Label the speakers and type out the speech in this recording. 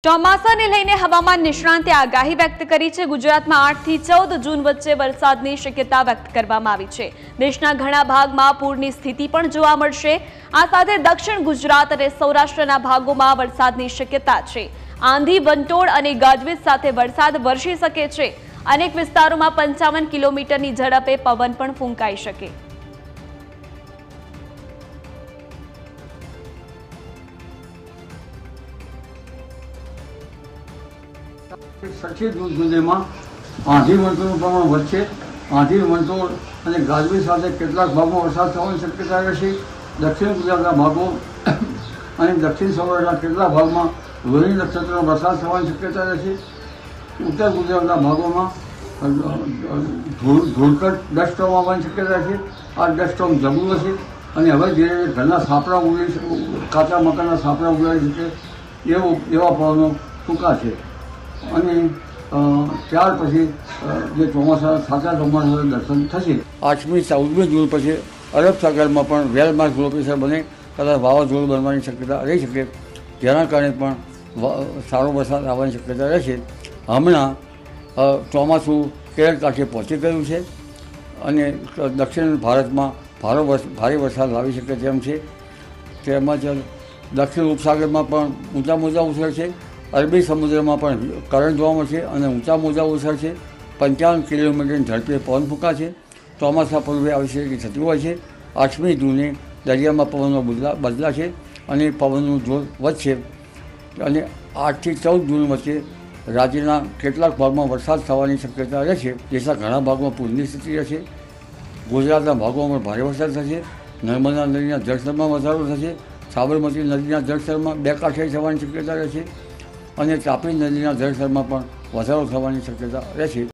Speaker 1: ચોમાસાને લઈને હવામાન નિષ્ણાંતે આગાહી વ્યક્ત કરી છે। ગુજરાતમાં 8 થી 14 જૂન વચ્ચે વરસાદની શક્યતા વ્યક્ત કરવામાં આવી છે। દેશના ઘણા ભાગમાં પૂરની સ્થિતિ પણ જોવા મળશે। આ સાથે દક્ષિણ ગુજરાત અને સૌરાષ્ટ્રના ભાગોમાં વરસાદની શક્યતા છે। આંધી, વંટોળ અને ગાજવીજ સાથે વરસાદ વરસી શકે છે। અનેક વિસ્તારોમાં 55 કિલોમીટરની ઝડપે પવન પણ ફૂંકાઈ શકે।
Speaker 2: સચિત જૂન સુધીમાં આંધી વંટોળનું પ્રમાણ વધશે। આંધી, વંટોળ અને ગાજવીજ સાથે કેટલાક ભાગમાં વરસાદ થવાની શક્યતા રહેશે। દક્ષિણ ગુજરાતના ભાગો અને દક્ષિણ સૌરાષ્ટ્રના કેટલાક ભાગમાં રોહિણી નક્ષત્રનો વરસાદ થવાની શક્યતા રહેશે। ઉત્તર ગુજરાતના ભાગોમાં ધૂળકટ ડસ્ટ સ્ટોર્મ આવવાની શક્યતા છે। આ ડસ્ટ સ્ટોર્મ જબરું હશે અને હવે ધીરે ધીરે ઘરના સાપડા ઉગડી, કાચા મકાનના સાપડા ઉગડાઈ શકે એવા પવનો ફૂંકાશે। અને ત્યાર પછી જે સાચા ચોમાસાના દર્શન થશે। 8મી 14મી જૂન પછી અરબ સાગરમાં પણ વેલમાર્ક લો પ્રેશર બને, કદાચ વાવાઝોડું બનવાની શક્યતા રહી શકે, જેના કારણે પણ સારો વરસાદ આવવાની શક્યતા રહેશે। હમણાં ચોમાસું કેરળ કાંઠે પહોંચી ગયું છે અને દક્ષિણ ભારતમાં ભારે વરસાદ લાવી શકે તેમ છે। તેમજ દક્ષિણ ઉપસાગરમાં પણ ઊંચા મોજા ઉછળશે। અરબી સમુદ્રમાં પણ કરંટ જોવા મળશે અને ઊંચા મોજા ઉછળશે। 55 કિલોમીટરની ઝડપે પવન ફૂંકાશે। ચોમાસા પૂર્વે આવી થતી હોય છે। 8મી જૂને દરિયામાં પવનો બદલાશે અને પવનનું જોર વધશે અને 8 થી 14 જૂન વચ્ચે રાજ્યના કેટલાક ભાગમાં વરસાદ થવાની શક્યતા રહેશે। દેશના ઘણા ભાગમાં પૂરની સ્થિતિ રહેશે। ગુજરાતના ભાગોમાં ભારે વરસાદ થશે। નર્મદા નદીના જળસ્તરમાં વધારો થશે। સાબરમતી નદીના જળસ્તરમાં 2 કાંઠે થવાની શક્યતા રહેશે અને તાપી નદીના જળસ્તરમાં પણ વધારો થવાની શક્યતા રહેશે।